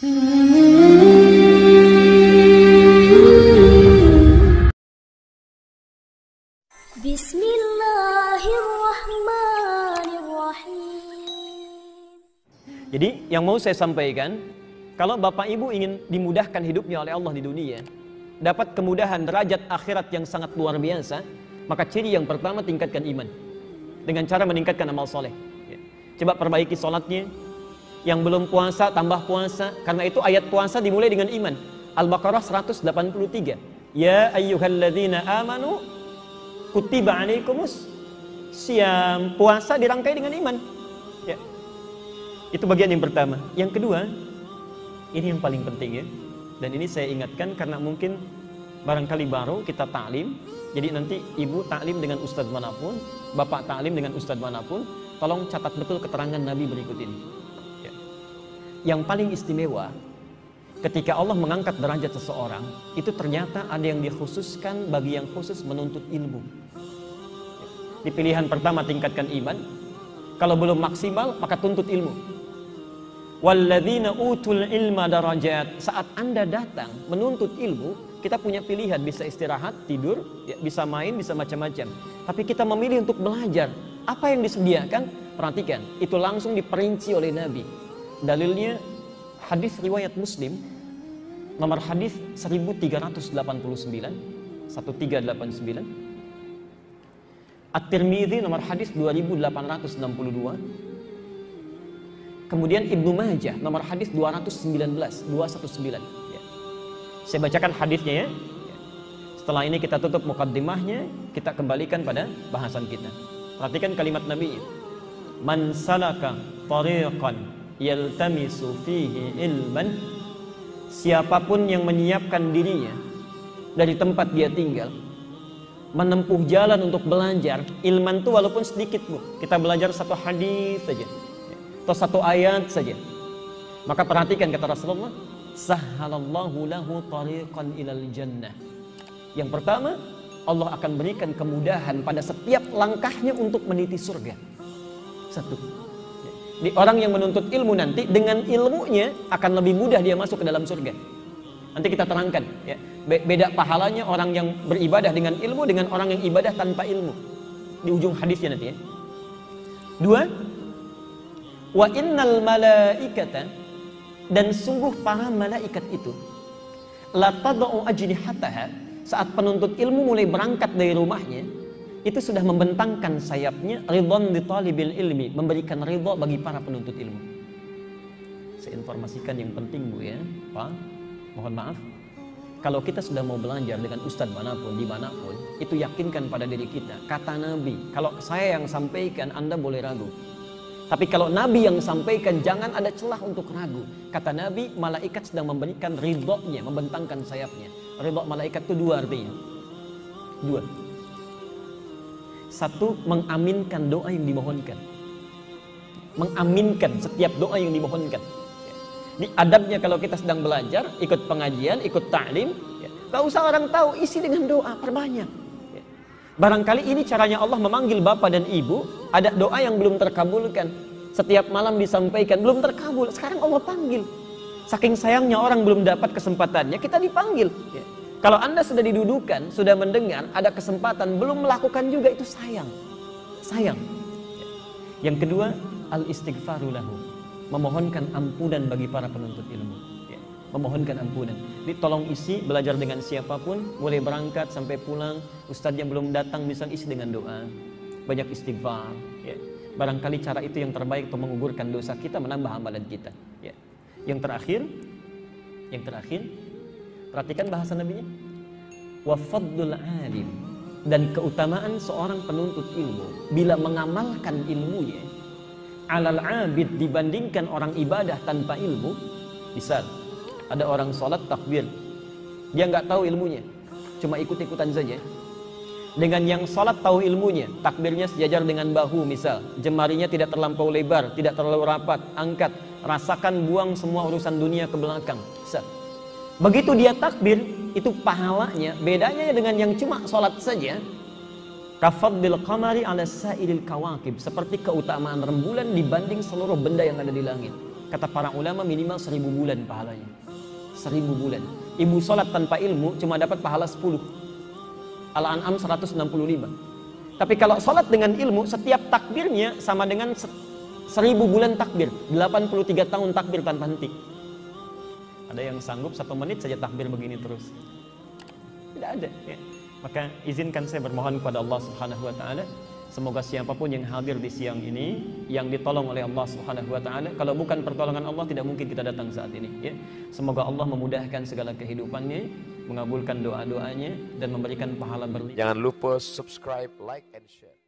Jadi yang mau saya sampaikan, kalau Bapak Ibu ingin dimudahkan hidupnya oleh Allah di dunia, dapat kemudahan derajat akhirat yang sangat luar biasa, maka ciri yang pertama tingkatkan iman dengan cara meningkatkan amal soleh. Coba perbaiki sholatnya. Yang belum puasa tambah puasa, karena itu ayat puasa dimulai dengan iman. Al-Baqarah 183. Ya ayyuhalladzina amanu kutiba alaikumus syiyam. Puasa dirangkai dengan iman. Ya. Itu bagian yang pertama. Yang kedua, ini yang paling penting ya. Dan ini saya ingatkan karena mungkin barangkali baru kita ta'lim. Jadi nanti ibu ta'lim dengan ustadz manapun, bapak ta'lim dengan ustadz manapun, tolong catat betul keterangan Nabi berikut ini. Ya. Yang paling istimewa, ketika Allah mengangkat derajat seseorang, itu ternyata ada yang dikhususkan bagi yang khusus menuntut ilmu. Di pilihan pertama tingkatkan iman, kalau belum maksimal maka tuntut ilmu. Walladzina utul ilma darajat. Saat Anda datang menuntut ilmu, kita punya pilihan, bisa istirahat, tidur, ya, bisa main, bisa macam-macam. Tapi kita memilih untuk belajar. Apa yang disediakan? Perhatikan, itu langsung diperinci oleh Nabi. Dalilnya hadis riwayat Muslim, nomor hadis 1389, 1389. At-Tirmidzi nomor hadis 2862. Kemudian Ibnu Majah nomor hadis 219. Ya. Saya bacakan hadisnya ya. Setelah ini kita tutup mukaddimahnya, kita kembalikan pada bahasan kita. Perhatikan kalimat Nabi. Man salaka tariqan yaltamisu fihi ilman. Siapapun yang menyiapkan dirinya dari tempat dia tinggal, menempuh jalan untuk belajar ilman itu walaupun sedikit Bu. Kita belajar satu hadis saja atau satu ayat saja. Maka perhatikan kata Rasulullah, sahhalallahu lahu tariqan ilal jannah. Yang pertama, Allah akan berikan kemudahan pada setiap langkahnya untuk meniti surga. Satu. Di orang yang menuntut ilmu nanti dengan ilmunya akan lebih mudah dia masuk ke dalam surga. Nanti kita terangkan ya. Beda pahalanya orang yang beribadah dengan ilmu dengan orang yang ibadah tanpa ilmu. Di ujung hadisnya nanti ya. Dua, wa innal malaikata, dan sungguh para malaikat itu la tad'u ajnihataha, saat penuntut ilmu mulai berangkat dari rumahnya, itu sudah membentangkan sayapnya ridwan li talibil ilmi, memberikan ridha bagi para penuntut ilmu. Saya informasikan yang penting Bu ya, Pak. Mohon maaf. Kalau kita sudah mau belajar dengan ustadz manapun, dimanapun, itu yakinkan pada diri kita. Kata Nabi, kalau saya yang sampaikan, Anda boleh ragu. Tapi kalau Nabi yang sampaikan, jangan ada celah untuk ragu. Kata Nabi, malaikat sedang memberikan ridhonya, membentangkan sayapnya. Ridho malaikat itu dua artinya. Dua. Satu, mengaminkan doa yang dimohonkan. Mengaminkan setiap doa yang dimohonkan. Di adabnya kalau kita sedang belajar, ikut pengajian, ikut ta'lim, ya, gak usah orang tahu, isi dengan doa, perbanyak. Ya. Barangkali ini caranya Allah memanggil bapak dan ibu, ada doa yang belum terkabulkan. Setiap malam disampaikan, belum terkabul, sekarang Allah panggil. Saking sayangnya orang belum dapat kesempatannya, kita dipanggil. Ya. Kalau Anda sudah didudukan, sudah mendengar, ada kesempatan, belum melakukan juga, itu sayang. Sayang. Ya. Yang kedua, al-istighfaru lahu, memohonkan ampunan bagi para penuntut ilmu. Ya. Memohonkan ampunan. Jadi tolong isi, belajar dengan siapapun, mulai berangkat sampai pulang, ustadz yang belum datang misalnya isi dengan doa. Banyak istighfar. Ya. Barangkali cara itu yang terbaik untuk menggugurkan dosa kita, menambah amalan kita. Ya. Yang terakhir, perhatikan bahasa Nabi-nya. Wa fadlul alim, dan keutamaan seorang penuntut ilmu bila mengamalkan ilmunya alal abid, dibandingkan orang ibadah tanpa ilmu. Misal ada orang sholat takbir, dia nggak tahu ilmunya, cuma ikut-ikutan saja. Dengan yang sholat tahu ilmunya, takbirnya sejajar dengan bahu misal, jemarinya tidak terlampau lebar, tidak terlalu rapat, angkat, rasakan, buang semua urusan dunia ke belakang. Misal begitu dia takbir, itu pahalanya bedanya dengan yang cuma sholat saja. Kafadil qamari ala sa'ilil kawakib, seperti keutamaan rembulan dibanding seluruh benda yang ada di langit. Kata para ulama minimal 1000 bulan pahalanya. 1000 bulan. Ibu sholat tanpa ilmu cuma dapat pahala 10. Al-An'am 165. Tapi kalau sholat dengan ilmu, setiap takbirnya sama dengan 1000 bulan takbir. 83 tahun takbir tanpa henti. Ada yang sanggup 1 menit saja takbir begini terus? Tidak ada. Ya. Maka izinkan saya bermohon kepada Allah Subhanahu wa taala, semoga siapapun yang hadir di siang ini yang ditolong oleh Allah Subhanahu wa taala. Kalau bukan pertolongan Allah tidak mungkin kita datang saat ini, ya. Semoga Allah memudahkan segala kehidupannya, mengabulkan doa-doanya dan memberikan pahala berlipat. Jangan lupa subscribe, like, and share.